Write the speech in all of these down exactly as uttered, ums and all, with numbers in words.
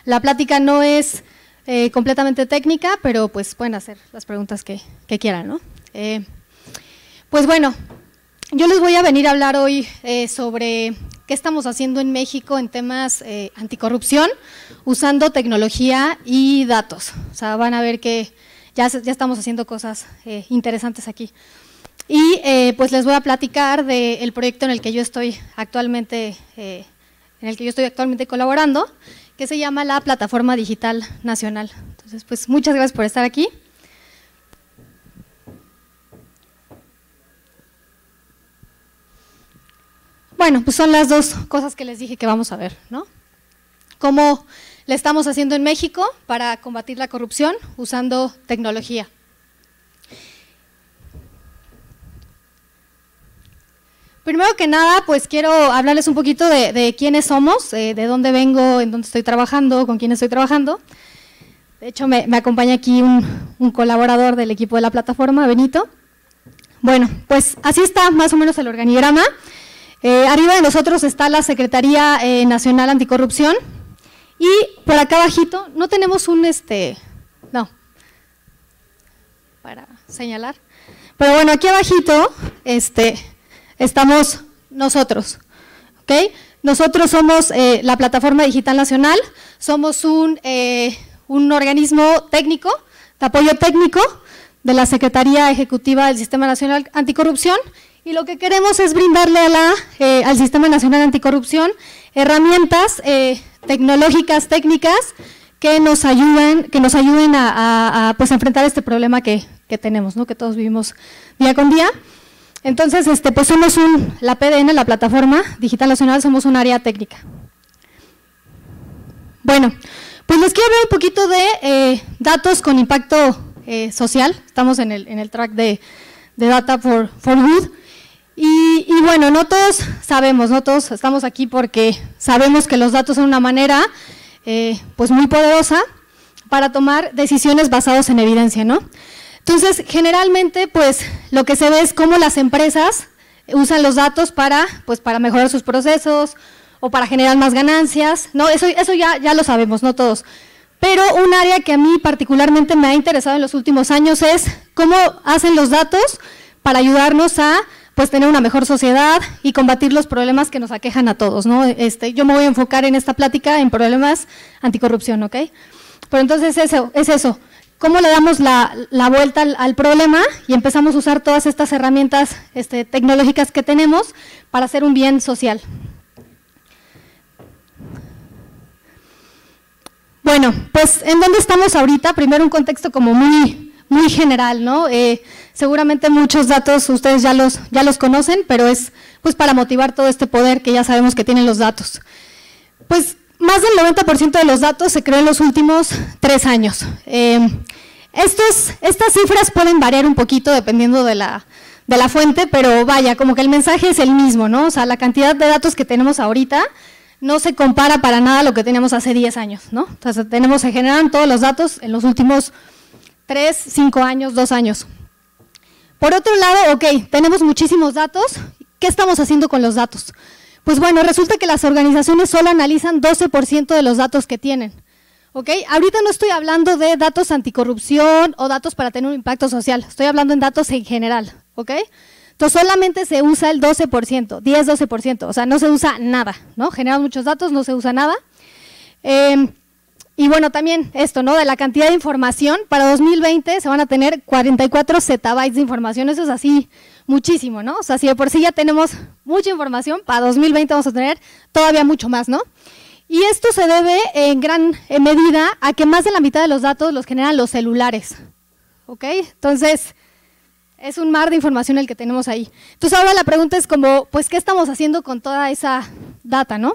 La plática no es eh, completamente técnica, pero pues pueden hacer las preguntas que, que quieran, ¿no? Eh, pues bueno, yo les voy a venir a hablar hoy eh, sobre qué estamos haciendo en México en temas eh, anticorrupción, usando tecnología y datos. O sea, van a ver que ya, ya estamos haciendo cosas eh, interesantes aquí. Y eh, pues les voy a platicar del proyecto en el que yo estoy actualmente, eh, en el que yo estoy actualmente colaborando, que se llama la Plataforma Digital Nacional. Entonces, pues muchas gracias por estar aquí. Bueno, pues son las dos cosas que les dije que vamos a ver, ¿no? Cómo le estamos haciendo en México para combatir la corrupción usando tecnología. Primero que nada, pues quiero hablarles un poquito de, de quiénes somos, eh, de dónde vengo, en dónde estoy trabajando, con quién estoy trabajando. De hecho, me, me acompaña aquí un, un colaborador del equipo de la plataforma, Benito. Bueno, pues así está más o menos el organigrama. Eh, arriba de nosotros está la Secretaría eh, Nacional Anticorrupción y por acá abajito, no tenemos un, este, no, para señalar, pero bueno, aquí abajito este, estamos nosotros, ¿ok? Nosotros somos eh, la Plataforma Digital Nacional, somos un, eh, un organismo técnico, de apoyo técnico de la Secretaría Ejecutiva del Sistema Nacional Anticorrupción. Y lo que queremos es brindarle a la, eh, al Sistema Nacional Anticorrupción herramientas eh, tecnológicas, técnicas, que nos ayuden, que nos ayuden a, a, a pues, enfrentar este problema que, que tenemos, ¿no? Que todos vivimos día con día. Entonces, este, pues somos un, la P D N, la Plataforma Digital Nacional, somos un área técnica. Bueno, pues les quiero hablar un poquito de eh, datos con impacto eh, social. Estamos en el, en el track de, de Data for, for Good. Y, y bueno, no todos sabemos, no todos estamos aquí porque sabemos que los datos son una manera eh, pues muy poderosa para tomar decisiones basadas en evidencia, ¿no? Entonces, generalmente, pues lo que se ve es cómo las empresas usan los datos para, pues, para mejorar sus procesos o para generar más ganancias, ¿no? Eso, eso ya, ya lo sabemos, no todos. Pero un área que a mí particularmente me ha interesado en los últimos años es cómo hacen los datos para ayudarnos a pues tener una mejor sociedad y combatir los problemas que nos aquejan a todos, ¿no? Este, yo me voy a enfocar en esta plática en problemas anticorrupción, ¿ok? Pero entonces eso, es eso, cómo le damos la, la vuelta al, al problema y empezamos a usar todas estas herramientas este, tecnológicas que tenemos para hacer un bien social. Bueno, pues ¿en dónde estamos ahorita? Primero un contexto como muy, muy general, ¿no? Eh, seguramente muchos datos ustedes ya los, ya los conocen, pero es pues para motivar todo este poder que ya sabemos que tienen los datos. Pues más del noventa por ciento de los datos se creó en los últimos tres años. Eh, estos, estas cifras pueden variar un poquito dependiendo de la, de la fuente, pero vaya, como que el mensaje es el mismo, ¿no? O sea, la cantidad de datos que tenemos ahorita no se compara para nada a lo que teníamos hace diez años, ¿no? Entonces, tenemos, se generan todos los datos en los últimos tres, cinco años, dos años. Por otro lado, ok, tenemos muchísimos datos. ¿Qué estamos haciendo con los datos? Pues bueno, resulta que las organizaciones solo analizan doce por ciento de los datos que tienen. ¿Ok? Ahorita no estoy hablando de datos anticorrupción o datos para tener un impacto social, estoy hablando en datos en general. ¿Ok? Entonces solamente se usa el doce por ciento, diez, doce por ciento, o sea, no se usa nada, ¿no? Generan muchos datos, no se usa nada. Eh, Y bueno, también esto, ¿no? De la cantidad de información, para dos mil veinte se van a tener cuarenta y cuatro zettabytes de información, eso es así muchísimo, ¿no? O sea, si de por sí ya tenemos mucha información, para dos mil veinte vamos a tener todavía mucho más, ¿no? Y esto se debe en gran en medida a que más de la mitad de los datos los generan los celulares, ¿ok? Entonces, es un mar de información el que tenemos ahí. Entonces ahora la pregunta es como, pues, ¿qué estamos haciendo con toda esa data, no?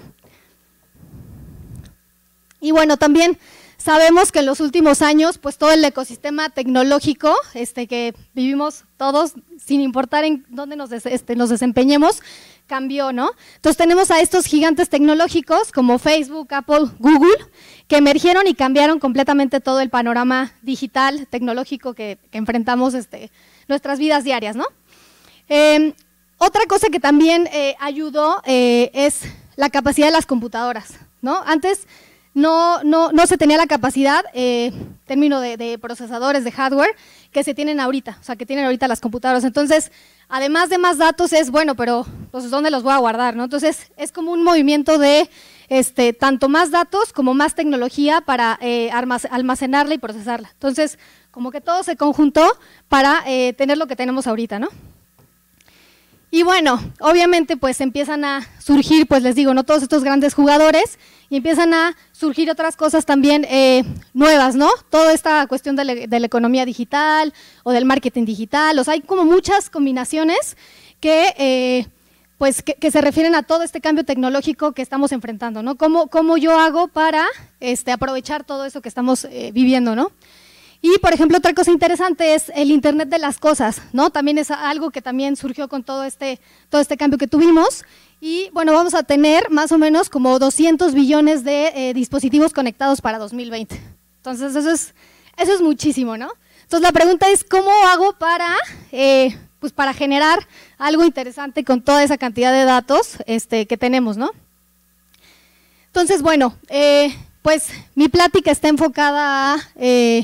Y bueno, también sabemos que en los últimos años, pues todo el ecosistema tecnológico este, que vivimos todos, sin importar en dónde nos, des, este, nos desempeñemos, cambió, ¿no? Entonces tenemos a estos gigantes tecnológicos como Facebook, Apple, Google, que emergieron y cambiaron completamente todo el panorama digital, tecnológico que, que enfrentamos este, nuestras vidas diarias, ¿no? Eh, otra cosa que también eh, ayudó eh, es la capacidad de las computadoras, ¿no? Antes no, no, no se tenía la capacidad, eh, término de, de procesadores, de hardware, que se tienen ahorita, o sea, que tienen ahorita las computadoras. Entonces, además de más datos es, bueno, pero pues ¿dónde los voy a guardar, no? Entonces, es como un movimiento de este, tanto más datos como más tecnología para eh, almacenarla y procesarla. Entonces, como que todo se conjuntó para eh, tener lo que tenemos ahorita, ¿no? Y bueno, obviamente pues empiezan a surgir, pues les digo, no todos estos grandes jugadores, y empiezan a surgir otras cosas también eh, nuevas, ¿no? Toda esta cuestión de, le, de la economía digital o del marketing digital, o sea, hay como muchas combinaciones que, eh, pues, que, que se refieren a todo este cambio tecnológico que estamos enfrentando, ¿no? ¿Cómo, cómo yo hago para este, aprovechar todo eso que estamos eh, viviendo, ¿no? Y, por ejemplo, otra cosa interesante es el Internet de las cosas, ¿no? También es algo que también surgió con todo este, todo este cambio que tuvimos. Y, bueno, vamos a tener más o menos como doscientos billones de eh, dispositivos conectados para dos mil veinte. Entonces, eso es, eso es muchísimo, ¿no? Entonces, la pregunta es, ¿cómo hago para, eh, pues para generar algo interesante con toda esa cantidad de datos este, que tenemos, ¿no? Entonces, bueno, eh, pues mi plática está enfocada a… Eh,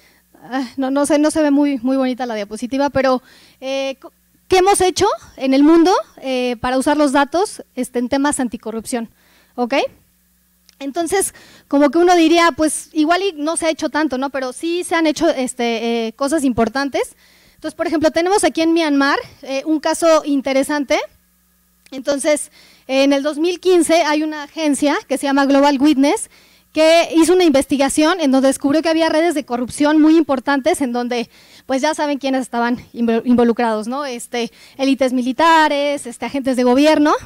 No, no, sé, no se ve muy, muy bonita la diapositiva, pero eh, ¿qué hemos hecho en el mundo eh, para usar los datos este, en temas anticorrupción? ¿Ok? Entonces, como que uno diría, pues igual y no se ha hecho tanto, ¿no? Pero sí se han hecho este, eh, cosas importantes. Entonces, por ejemplo, tenemos aquí en Myanmar eh, un caso interesante. Entonces, eh, en el dos mil quince hay una agencia que se llama Global Witness, que hizo una investigación en donde descubrió que había redes de corrupción muy importantes en donde, pues ya saben quiénes estaban involucrados, ¿no? Este, élites militares, este, agentes de gobierno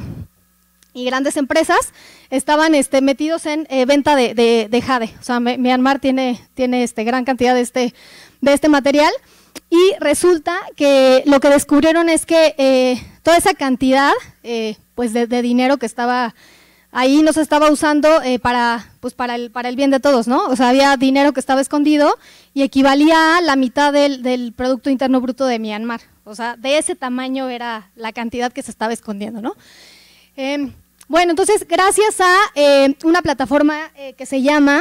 y grandes empresas estaban este, metidos en eh, venta de, de, de jade. O sea, Myanmar tiene, tiene este, gran cantidad de este, de este material y resulta que lo que descubrieron es que eh, toda esa cantidad eh, pues de, de dinero que estaba ahí no se estaba usando eh, para, pues para, el, para el bien de todos, ¿no? O sea, había dinero que estaba escondido y equivalía a la mitad del, del Producto Interno Bruto de Myanmar. O sea, de ese tamaño era la cantidad que se estaba escondiendo, ¿no? Eh, bueno, entonces, gracias a eh, una plataforma eh, que se llama,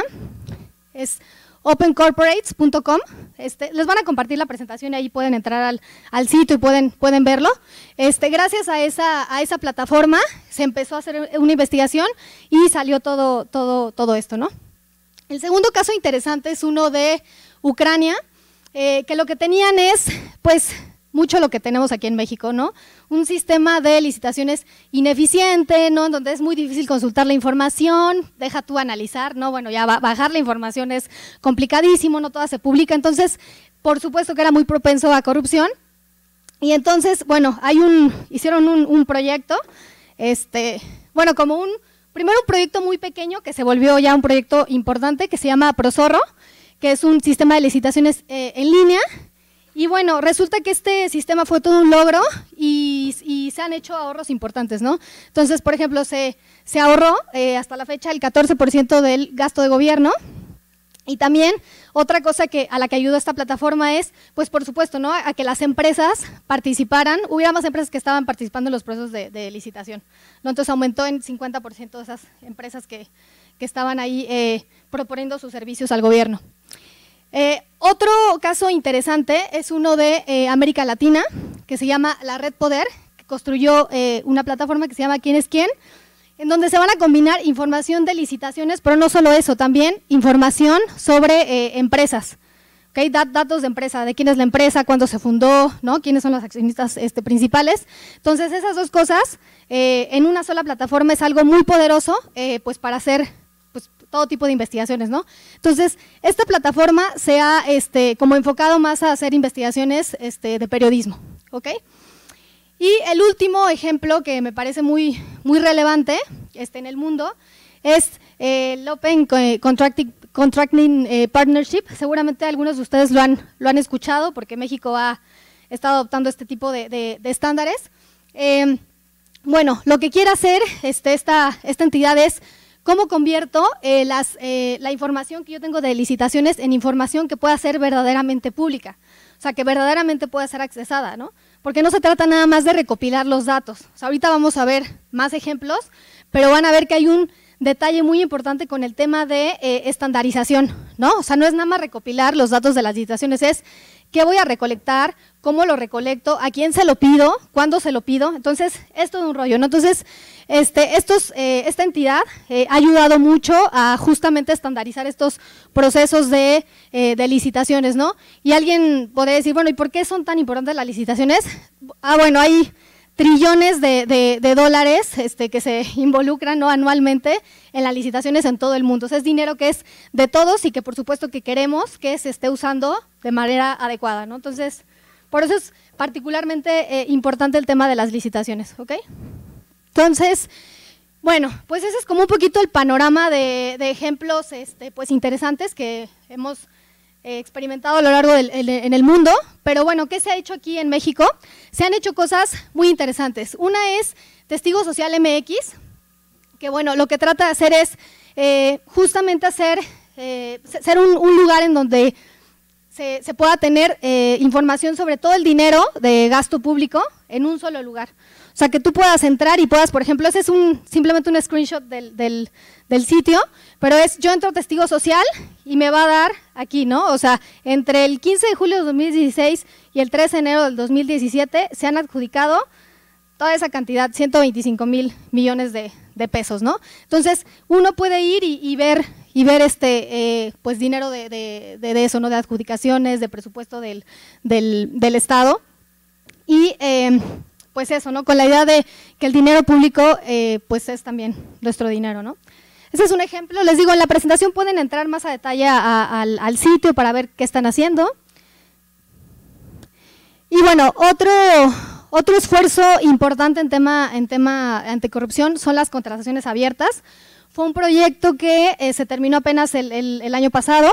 es open corporates punto com, este, les van a compartir la presentación y ahí pueden entrar al, al sitio y pueden, pueden verlo. Este, gracias a esa, a esa plataforma se empezó a hacer una investigación y salió todo, todo, todo esto, ¿no? El segundo caso interesante es uno de Ucrania, eh, que lo que tenían es, pues, mucho lo que tenemos aquí en México, ¿no? Un sistema de licitaciones ineficiente, ¿no? En donde es muy difícil consultar la información, deja tú analizar, ¿no? Bueno, ya bajar la información es complicadísimo, no toda se publica, entonces, por supuesto que era muy propenso a corrupción. Y entonces, bueno, hay un, hicieron un, un proyecto, este, bueno, como un, primero un proyecto muy pequeño que se volvió ya un proyecto importante que se llama ProZorro, que es un sistema de licitaciones eh, en línea. Y bueno, resulta que este sistema fue todo un logro y, y se han hecho ahorros importantes, ¿no? Entonces, por ejemplo, se, se ahorró eh, hasta la fecha el catorce por ciento del gasto de gobierno. Y también otra cosa que a la que ayudó esta plataforma es, pues por supuesto, ¿no? A que las empresas participaran, hubiera más empresas que estaban participando en los procesos de, de licitación, ¿no? Entonces aumentó en cincuenta por ciento esas empresas que, que estaban ahí eh, proponiendo sus servicios al gobierno. Eh, otro caso interesante es uno de eh, América Latina, que se llama la Red Poder, que construyó eh, una plataforma que se llama ¿Quién es quién?, en donde se van a combinar información de licitaciones, pero no solo eso, también información sobre eh, empresas, ¿okay? Dat, datos de empresa, de quién es la empresa, cuándo se fundó, ¿no? Quiénes son los accionistas este, principales. Entonces, esas dos cosas eh, en una sola plataforma es algo muy poderoso eh, pues para hacer pues, todo tipo de investigaciones, ¿no? Entonces, esta plataforma se ha este, como enfocado más a hacer investigaciones este, de periodismo, ¿ok? Y el último ejemplo que me parece muy, muy relevante este, en el mundo es eh, el Open Contracting, Contracting eh, Partnership. Seguramente algunos de ustedes lo han, lo han escuchado porque México ha estado adoptando este tipo de, de, de estándares. Eh, bueno, lo que quiere hacer este, esta, esta entidad es cómo convierto eh, las, eh, la información que yo tengo de licitaciones en información que pueda ser verdaderamente pública, o sea, que verdaderamente pueda ser accesada, ¿no? Porque no se trata nada más de recopilar los datos. O sea, ahorita vamos a ver más ejemplos, pero van a ver que hay un detalle muy importante con el tema de eh, estandarización, ¿no? O sea, no es nada más recopilar los datos de las licitaciones, es qué voy a recolectar, cómo lo recolecto, a quién se lo pido, cuándo se lo pido. Entonces, es todo un rollo, ¿no? Entonces, este, estos, eh, esta entidad eh, ha ayudado mucho a justamente estandarizar estos procesos de, eh, de licitaciones, ¿no? Y alguien podría decir, bueno, ¿y por qué son tan importantes las licitaciones? Ah, bueno, hay trillones de, de, de dólares este, que se involucran, ¿no?, anualmente en las licitaciones en todo el mundo. O sea, es dinero que es de todos y que por supuesto que queremos que se esté usando de manera adecuada, ¿no? Entonces, por eso es particularmente eh, importante el tema de las licitaciones, ¿ok? Entonces, bueno, pues ese es como un poquito el panorama de, de ejemplos este, pues interesantes que hemos eh, experimentado a lo largo del el, en el mundo, pero bueno, ¿qué se ha hecho aquí en México? Se han hecho cosas muy interesantes. Una es Testigo Social M X, que bueno, lo que trata de hacer es eh, justamente hacer eh, ser un, un lugar en donde se, se pueda tener eh, información sobre todo el dinero de gasto público en un solo lugar. O sea, que tú puedas entrar y puedas, por ejemplo, ese es un simplemente un screenshot del, del, del sitio, pero es, yo entro a Testigo Social y me va a dar aquí, ¿no? O sea, entre el quince de julio de dos mil dieciséis y el trece de enero del dos mil diecisiete se han adjudicado toda esa cantidad, ciento veinticinco mil millones de, de pesos, ¿no? Entonces, uno puede ir y, y ver y ver este eh, pues dinero de, de, de eso, ¿no? De adjudicaciones, de presupuesto del, del, del Estado y eh, pues eso, ¿no? Con la idea de que el dinero público eh, pues es también nuestro dinero, ¿no? Ese es un ejemplo, les digo, en la presentación pueden entrar más a detalle a, a, al, al sitio para ver qué están haciendo. Y bueno, otro, otro esfuerzo importante en tema, en tema anticorrupción son las contrataciones abiertas. Fue un proyecto que eh, se terminó apenas el, el, el año pasado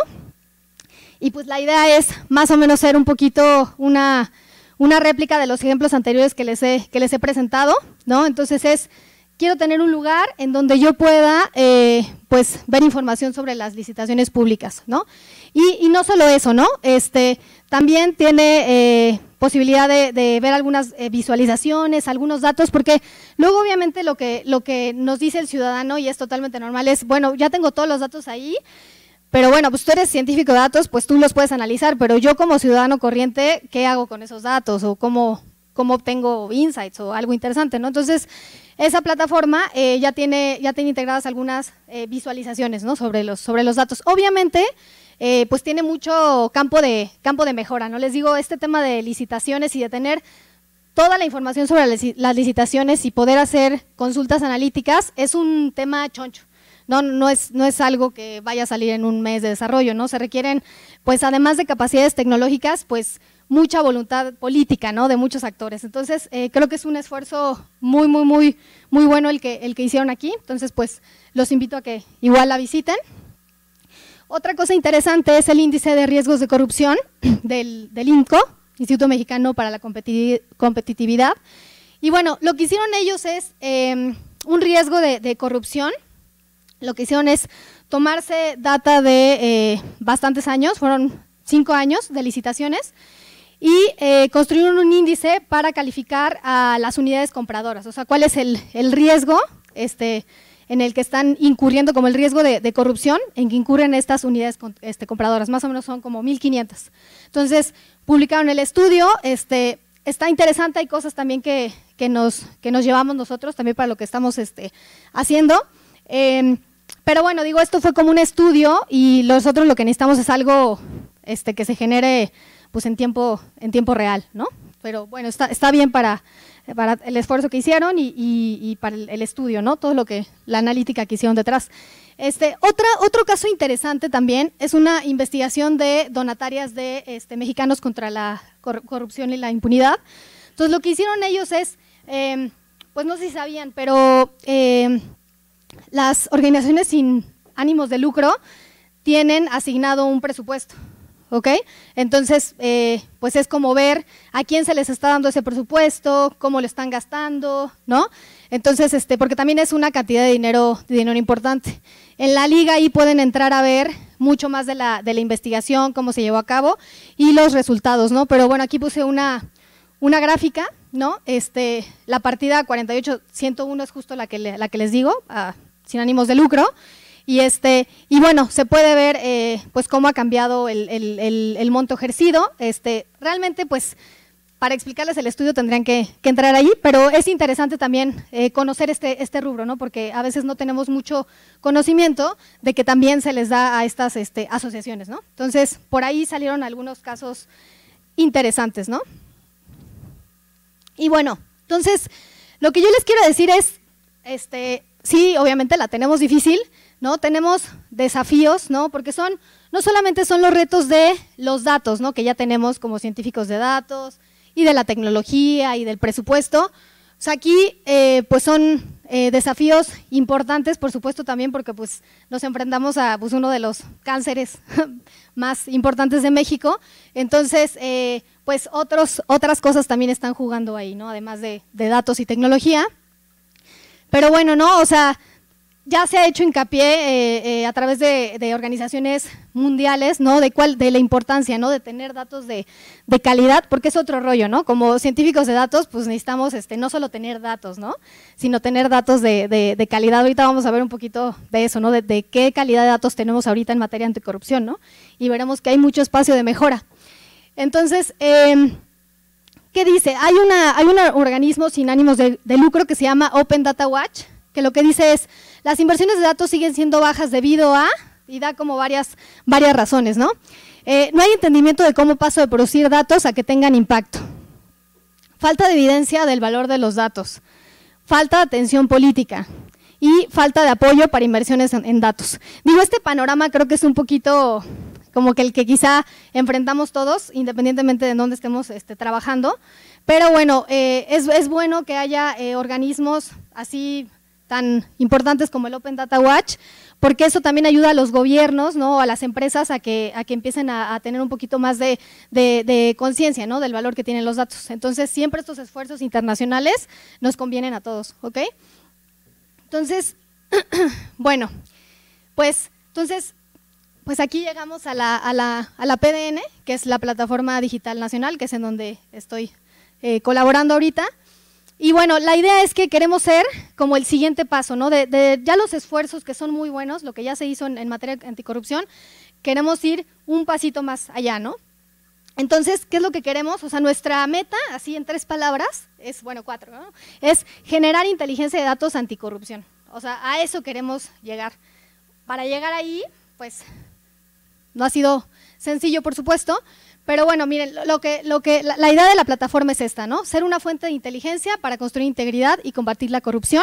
y pues la idea es más o menos ser un poquito una… una réplica de los ejemplos anteriores que les he, que les he presentado, ¿no? Entonces es, quiero tener un lugar en donde yo pueda eh, pues ver información sobre las licitaciones públicas, ¿no? Y, y no solo eso, ¿no? Este, también tiene eh, posibilidad de, de ver algunas eh, visualizaciones, algunos datos, porque luego obviamente lo que, lo que nos dice el ciudadano, y es totalmente normal, es, bueno, ya tengo todos los datos ahí, pero bueno, pues tú eres científico de datos, pues tú los puedes analizar, pero yo como ciudadano corriente, ¿qué hago con esos datos? O cómo, cómo obtengo insights o algo interesante, ¿no? Entonces, esa plataforma eh, ya, tiene, ya tiene integradas algunas eh, visualizaciones, ¿no? sobre, los, sobre los datos. Obviamente, eh, pues tiene mucho campo de, campo de mejora, ¿no? Les digo, este tema de licitaciones y de tener toda la información sobre las licitaciones y poder hacer consultas analíticas es un tema choncho. No, no, es, no es algo que vaya a salir en un mes de desarrollo, ¿no? Se requieren, pues además de capacidades tecnológicas, pues mucha voluntad política, ¿no? De muchos actores. Entonces, eh, creo que es un esfuerzo muy, muy, muy, muy bueno el que, el que hicieron aquí. Entonces, pues los invito a que igual la visiten. Otra cosa interesante es el índice de riesgos de corrupción del, del I N C O, Instituto Mexicano para la Competitividad. Y bueno, lo que hicieron ellos es eh, un riesgo de, de corrupción. Lo que hicieron es tomarse data de eh, bastantes años, fueron cinco años de licitaciones, y eh, construyeron un índice para calificar a las unidades compradoras, o sea, cuál es el, el riesgo este, en el que están incurriendo, como el riesgo de, de corrupción en que incurren estas unidades este, compradoras, más o menos son como mil quinientas. Entonces, publicaron el estudio, este, está interesante, hay cosas también que, que, nos, que nos llevamos nosotros también para lo que estamos este, haciendo. Eh, pero bueno, digo, esto fue como un estudio y nosotros lo que necesitamos es algo este, que se genere pues en tiempo, en tiempo real, ¿no? Pero bueno, está, está bien para, para el esfuerzo que hicieron y, y, y para el, el estudio, ¿no? Todo lo que, la analítica que hicieron detrás. Este, otra, otro caso interesante también es una investigación de donatarias de este, mexicanos contra la corrupción y la impunidad. Entonces, lo que hicieron ellos es, eh, pues no sé si sabían, pero… Eh, las organizaciones sin ánimos de lucro tienen asignado un presupuesto, ¿ok? Entonces, eh, pues es como ver a quién se les está dando ese presupuesto, cómo lo están gastando, ¿no? Entonces, este, porque también es una cantidad de dinero, de dinero importante. En la liga ahí pueden entrar a ver mucho más de la, de la investigación, cómo se llevó a cabo y los resultados, ¿no? Pero bueno, aquí puse una… una gráfica, ¿no? Este, la partida cuarenta y ocho ciento uno es justo la que, le, la que les digo, a sin ánimos de lucro. Y, este, y bueno, se puede ver eh, pues cómo ha cambiado el, el, el, el monto ejercido. Este, realmente, pues, para explicarles el estudio tendrían que, que entrar ahí, pero es interesante también eh, conocer este, este rubro, ¿no? Porque a veces no tenemos mucho conocimiento de que también se les da a estas este, asociaciones, ¿no? Entonces, por ahí salieron algunos casos interesantes, ¿no? Y bueno, entonces, lo que yo les quiero decir es, este, sí, obviamente la tenemos difícil, ¿no? Tenemos desafíos, ¿no? Porque son, no solamente son los retos de los datos, ¿no? Que ya tenemos como científicos de datos y de la tecnología y del presupuesto. O sea, aquí eh, pues son eh, desafíos importantes, por supuesto también porque pues nos enfrentamos a pues, uno de los cánceres más importantes de México. Entonces, eh, pues otros, otras cosas también están jugando ahí, ¿no? Además de, de datos y tecnología. Pero bueno, ¿no? O sea, ya se ha hecho hincapié eh, eh, a través de, de organizaciones mundiales, ¿no? De cuál, de la importancia, ¿no? De tener datos de, de calidad, porque es otro rollo, ¿no? Como científicos de datos, pues necesitamos este, no solo tener datos, ¿no? Sino tener datos de, de, de calidad. Ahorita vamos a ver un poquito de eso, ¿no? De, de qué calidad de datos tenemos ahorita en materia de anticorrupción, ¿no? Y veremos que hay mucho espacio de mejora. Entonces, eh, ¿qué dice? Hay, una, hay un organismo sin ánimos de, de lucro que se llama Open Data Watch, que lo que dice es, las inversiones de datos siguen siendo bajas debido a, y da como varias, varias razones, ¿no? Eh, no hay entendimiento de cómo paso de producir datos a que tengan impacto. Falta de evidencia del valor de los datos. Falta de atención política y falta de apoyo para inversiones en, en datos. Digo, este panorama creo que es un poquito como que el que quizá enfrentamos todos, independientemente de dónde estemos este, trabajando, pero bueno, eh, es, es bueno que haya eh, organismos así tan importantes como el Open Data Watch, porque eso también ayuda a los gobiernos, ¿no? A las empresas a que, a que empiecen a, a tener un poquito más de, de, de conciencia, ¿no? Del valor que tienen los datos. Entonces, siempre estos esfuerzos internacionales nos convienen a todos, ¿ok? Entonces, bueno, pues, entonces, pues aquí llegamos a la, a, la, a la P D N, que es la Plataforma Digital Nacional, que es en donde estoy eh, colaborando ahorita. Y bueno, la idea es que queremos ser como el siguiente paso, ¿no? De, de ya los esfuerzos que son muy buenos, lo que ya se hizo en, en materia de anticorrupción, queremos ir un pasito más allá, ¿no? Entonces, ¿qué es lo que queremos? O sea, nuestra meta, así en tres palabras, es, bueno, cuatro, ¿no? Es generar inteligencia de datos anticorrupción. O sea, a eso queremos llegar. Para llegar ahí, pues, no ha sido sencillo, por supuesto, pero bueno, miren, lo que, lo que, la, la idea de la plataforma es esta, ¿no? Ser una fuente de inteligencia para construir integridad y combatir la corrupción.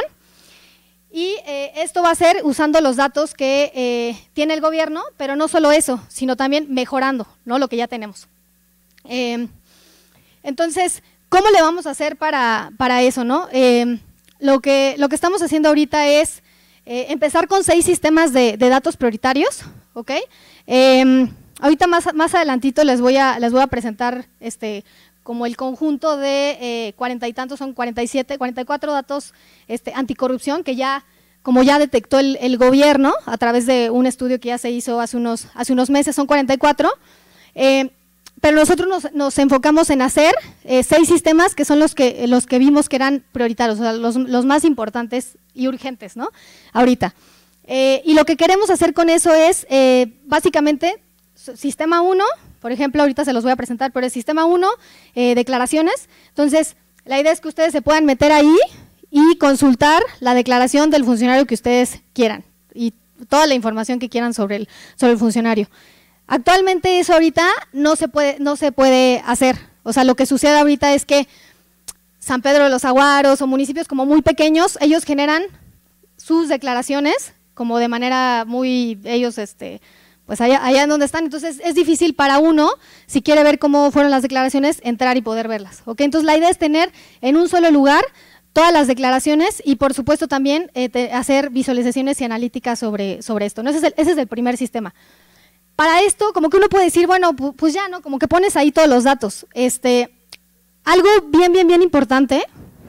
Y eh, esto va a ser usando los datos que eh, tiene el gobierno, pero no solo eso, sino también mejorando, ¿no? Lo que ya tenemos. Eh, entonces, ¿cómo le vamos a hacer para, para eso, no? Eh, lo, que, lo que estamos haciendo ahorita es eh, empezar con seis sistemas de, de datos prioritarios, ¿ok? Eh, Ahorita más, más adelantito les voy a, les voy a presentar este, como el conjunto de eh, cuarenta y tantos, son cuarenta y siete, cuarenta y cuatro datos este, anticorrupción que ya, como ya detectó el, el gobierno a través de un estudio que ya se hizo hace unos, hace unos meses, son cuarenta y cuatro, eh, pero nosotros nos, nos enfocamos en hacer eh, seis sistemas que son los que, los que vimos que eran prioritarios, o sea, los, los más importantes y urgentes, ¿no? Ahorita. Eh, y lo que queremos hacer con eso es, eh, básicamente, Sistema uno, por ejemplo, ahorita se los voy a presentar, pero es Sistema uno, eh, declaraciones. Entonces, la idea es que ustedes se puedan meter ahí y consultar la declaración del funcionario que ustedes quieran y toda la información que quieran sobre el, sobre el funcionario. Actualmente eso ahorita no se puede, no se puede hacer. O sea, lo que sucede ahorita es que San Pedro de los Aguaros o municipios como muy pequeños, ellos generan sus declaraciones como de manera muy, ellos, este… pues allá, allá en donde están, entonces es difícil para uno, si quiere ver cómo fueron las declaraciones, entrar y poder verlas, ¿ok? Entonces la idea es tener en un solo lugar todas las declaraciones y por supuesto también eh, te, hacer visualizaciones y analíticas sobre, sobre esto, ¿no? Ese es, el, ese es el primer sistema. Para esto, como que uno puede decir, bueno, pues ya, ¿no? Como que pones ahí todos los datos. Este, algo bien, bien, bien importante,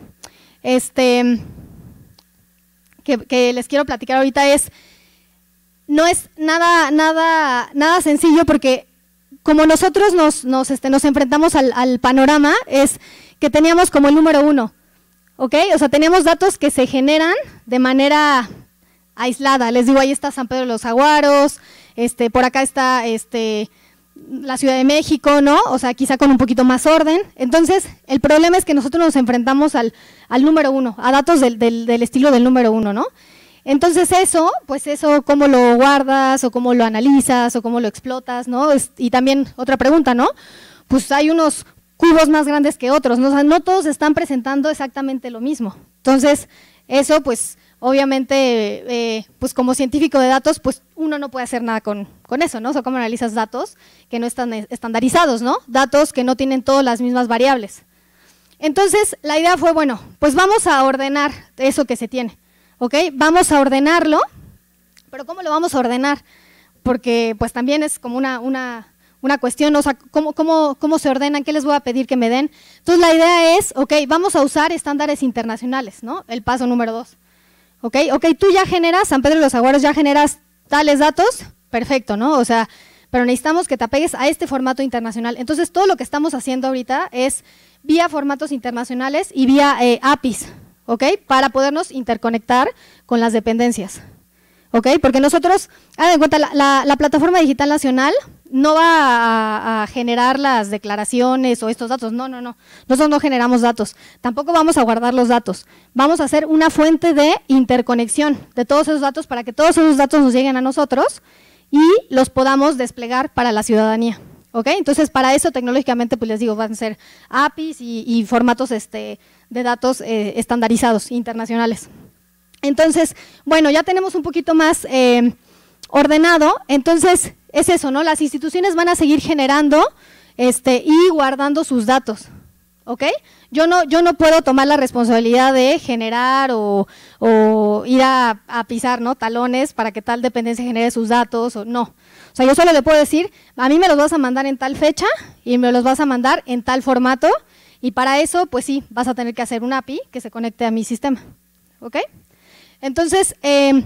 este, que, que les quiero platicar ahorita es… No es nada, nada, nada sencillo porque como nosotros nos, nos, este, nos enfrentamos al, al panorama, es que teníamos como el número uno, ¿ok? O sea, teníamos datos que se generan de manera aislada. Les digo, ahí está San Pedro de los Aguaros, este, por acá está este, la Ciudad de México, ¿no? O sea, quizá con un poquito más orden. Entonces, el problema es que nosotros nos enfrentamos al, al número uno, a datos del, del, del estilo del número uno, ¿no? Entonces eso, pues eso, ¿cómo lo guardas o cómo lo analizas o cómo lo explotas, ¿no? Es, y también otra pregunta, ¿no? Pues hay unos cubos más grandes que otros, ¿no? O sea, no todos están presentando exactamente lo mismo. Entonces, eso, pues, obviamente, eh, pues como científico de datos, pues uno no puede hacer nada con, con eso, ¿no? O sea, ¿cómo analizas datos que no están estandarizados, ¿no? Datos que no tienen todas las mismas variables. Entonces, la idea fue, bueno, pues vamos a ordenar eso que se tiene, ¿ok? Vamos a ordenarlo, pero ¿cómo lo vamos a ordenar? Porque, pues, también es como una… una una cuestión, o sea, ¿cómo, cómo, ¿cómo se ordenan? ¿Qué les voy a pedir que me den? Entonces, la idea es, ok, vamos a usar estándares internacionales, ¿no? El paso número dos. Ok, ok, tú ya generas, San Pedro de los Aguaros, ya generas tales datos, perfecto, ¿no? O sea, pero necesitamos que te apegues a este formato internacional. Entonces, todo lo que estamos haciendo ahorita es vía formatos internacionales y vía eh, A P Is, ¿ok? Para podernos interconectar con las dependencias, ¿ok? Porque nosotros, hagan en cuenta, la, la, la plataforma digital nacional no va a, a generar las declaraciones o estos datos, no, no, no, nosotros no generamos datos, tampoco vamos a guardar los datos, vamos a hacer una fuente de interconexión de todos esos datos para que todos esos datos nos lleguen a nosotros y los podamos desplegar para la ciudadanía, ¿ok? Entonces, para eso tecnológicamente, pues les digo, van a ser A P Is y, y formatos este, de datos eh, estandarizados, internacionales. Entonces, bueno, ya tenemos un poquito más eh, ordenado, entonces es eso, ¿no? Las instituciones van a seguir generando este, y guardando sus datos, ¿ok? Yo no, yo no puedo tomar la responsabilidad de generar o, o ir a, a pisar, ¿no? Talones para que tal dependencia genere sus datos, o no. O sea, yo solo le puedo decir, a mí me los vas a mandar en tal fecha y me los vas a mandar en tal formato, y para eso, pues sí, vas a tener que hacer un A P I que se conecte a mi sistema, ¿ok? Entonces, eh,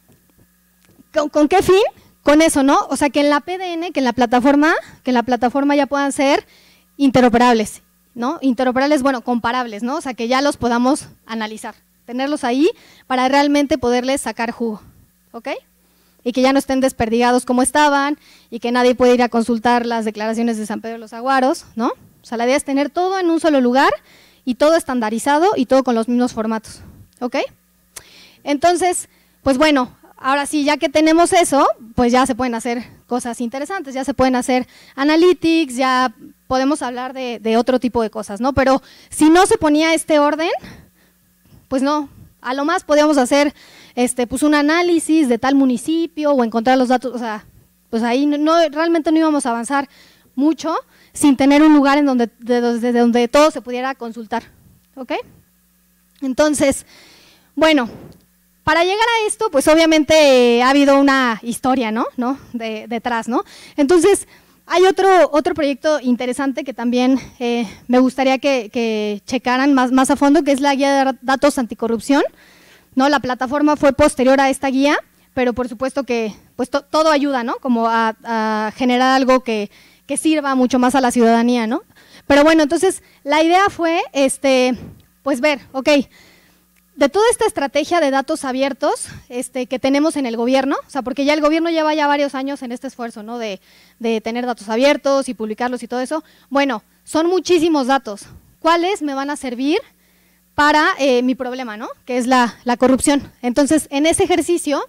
¿con, ¿con qué fin? Con eso, ¿no? O sea, que en la P D N, que en la plataforma, que en la plataforma ya puedan ser interoperables, ¿no? Interoperables, bueno, comparables, ¿no? O sea, que ya los podamos analizar, tenerlos ahí para realmente poderles sacar jugo, ¿ok? Y que ya no estén desperdigados como estaban y que nadie puede ir a consultar las declaraciones de San Pedro de los Aguaros, ¿no? O sea, la idea es tener todo en un solo lugar y todo estandarizado y todo con los mismos formatos, ¿ok? Entonces, pues bueno, ahora sí, ya que tenemos eso, pues ya se pueden hacer cosas interesantes, ya se pueden hacer analytics, ya podemos hablar de, de otro tipo de cosas, ¿no? Pero si no se ponía este orden, pues no, a lo más podíamos hacer este, pues un análisis de tal municipio o encontrar los datos, o sea, pues ahí no, no, realmente no íbamos a avanzar mucho sin tener un lugar en donde, desde donde todo se pudiera consultar, ¿ok? Entonces, bueno, para llegar a esto, pues obviamente eh, ha habido una historia, ¿no? ¿no? De, detrás, ¿no? Entonces, hay otro, otro proyecto interesante que también eh, me gustaría que, que checaran más, más a fondo, que es la guía de datos anticorrupción, ¿no? La plataforma fue posterior a esta guía, pero por supuesto que pues to, todo ayuda, ¿no? Como a, a generar algo que, que sirva mucho más a la ciudadanía, ¿no? Pero bueno, entonces la idea fue, este, pues ver, ok, de toda esta estrategia de datos abiertos este, que tenemos en el gobierno, o sea, porque ya el gobierno lleva ya varios años en este esfuerzo, ¿no? De, de tener datos abiertos y publicarlos y todo eso. Bueno, son muchísimos datos. ¿Cuáles me van a servir para eh, mi problema, ¿no? Que es la, la corrupción. Entonces, en ese ejercicio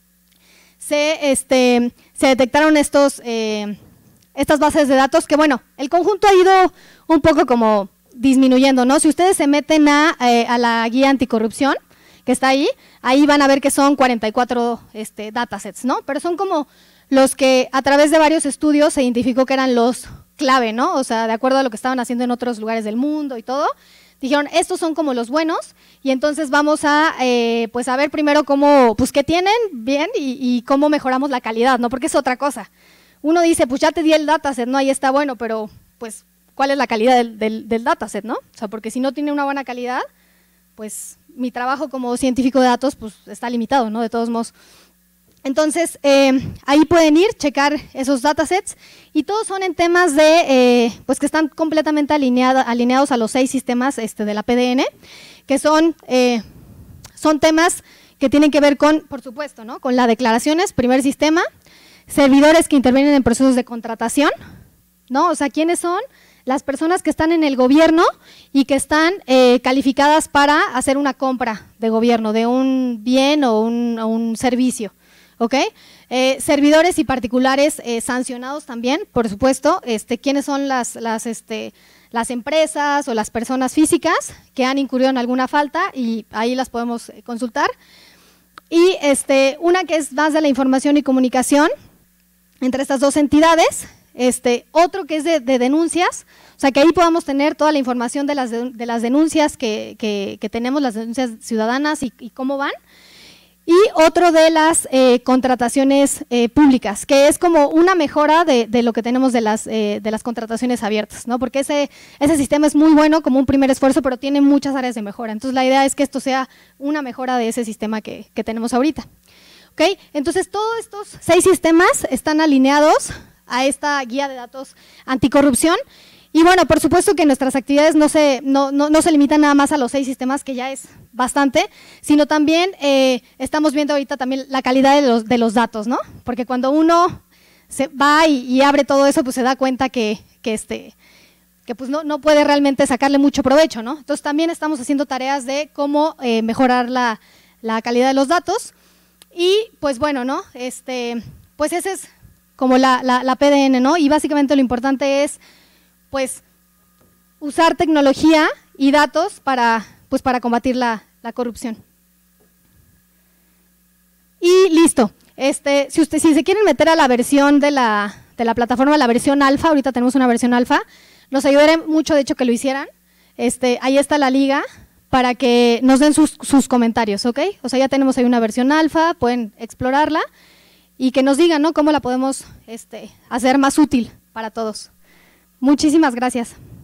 se, este, se detectaron estos, eh, estas bases de datos que, bueno, el conjunto ha ido un poco como disminuyendo, ¿no? Si ustedes se meten a, eh, a la guía anticorrupción, que está ahí, ahí van a ver que son cuarenta y cuatro este, datasets, ¿no? Pero son como los que a través de varios estudios se identificó que eran los clave, ¿no? O sea, de acuerdo a lo que estaban haciendo en otros lugares del mundo y todo, dijeron, estos son como los buenos, y entonces vamos a, eh, pues a ver primero cómo, pues qué tienen bien y, y cómo mejoramos la calidad, ¿no? Porque es otra cosa. Uno dice, pues ya te di el dataset, ¿no? Ahí está bueno, pero pues cuál es la calidad del, del, del dataset, ¿no? O sea, porque si no tiene una buena calidad, pues mi trabajo como científico de datos pues está limitado, ¿no? De todos modos. Entonces, eh, ahí pueden ir, checar esos datasets, y todos son en temas de, eh, pues que están completamente alineado, alineados a los seis sistemas este, de la P D N, que son, eh, son temas que tienen que ver con, por supuesto, ¿no? Con las declaraciones, primer sistema, servidores que intervienen en procesos de contratación, ¿no? O sea, ¿quiénes son? Las personas que están en el gobierno y que están eh, calificadas para hacer una compra de gobierno, de un bien o un, o un servicio, ¿ok? Eh, servidores y particulares eh, sancionados también, por supuesto, este, ¿quiénes son las, las, este, las empresas o las personas físicas que han incurrido en alguna falta? Y ahí las podemos consultar. Y este, una que es más de la información y comunicación entre estas dos entidades. Este, otro que es de, de denuncias, o sea que ahí podamos tener toda la información de las, de, de las denuncias que, que, que tenemos, las denuncias ciudadanas y, y cómo van. Y otro de las eh, contrataciones eh, públicas, que es como una mejora de, de lo que tenemos de las, eh, de las contrataciones abiertas, ¿no? Porque ese, ese sistema es muy bueno como un primer esfuerzo, pero tiene muchas áreas de mejora. Entonces la idea es que esto sea una mejora de ese sistema que, que tenemos ahorita. ¿Okay? Entonces todos estos seis sistemas están alineados a esta guía de datos anticorrupción. Y bueno, por supuesto que nuestras actividades no se, no, no, no se limitan nada más a los seis sistemas, que ya es bastante, sino también eh, estamos viendo ahorita también la calidad de los, de los datos, ¿no? Porque cuando uno se va y, y abre todo eso, pues se da cuenta que, que, este, que pues no, no puede realmente sacarle mucho provecho, ¿no? Entonces también estamos haciendo tareas de cómo eh, mejorar la, la calidad de los datos. Y pues bueno, ¿no? Este, pues ese es como la, la, la P D N, ¿no? Y básicamente lo importante es, pues, usar tecnología y datos para, pues, para combatir la, la corrupción. Y listo. Este, si, usted, si se quieren meter a la versión de la, de la plataforma, la versión alfa, ahorita tenemos una versión alfa, nos ayudaría mucho, de hecho, que lo hicieran. Este, ahí está la liga para que nos den sus, sus comentarios, ¿ok? O sea, ya tenemos ahí una versión alfa, pueden explorarla. Y que nos digan, ¿no?, cómo la podemos este, hacer más útil para todos. Muchísimas gracias.